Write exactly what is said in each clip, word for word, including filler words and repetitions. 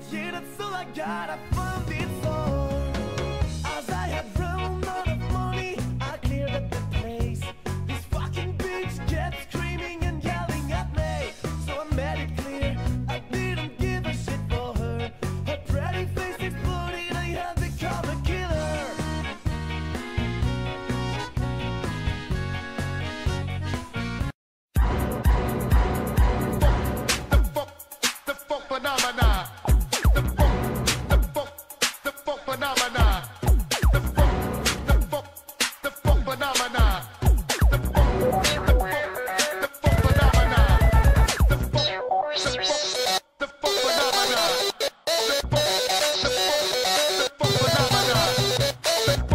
Yeah, that's all I got, I found it all. As I had run out of money, I cleared up the place. This fucking bitch kept screaming and yelling at me. So I made it clear, I didn't give a shit for her. Her pretty face exploded, I had become a killer. The fuck, the fuck phenomena. The fuck, the fuck, the fuck phenomena. The fuck, the fuck, the fuck phenomena. The fuck, the fuck, the fuck phenomena. The fuck, the fuck, the fuck phenomena. The fuck, the fuck, the fuck phenomena. The fuck, the fuck, the fuck phenomena. The fuck, the fuck, the fuck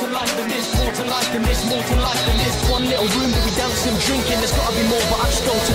More to life than this, more to life than this. One little room that we dance and drink in. There's gotta be more, but I just go to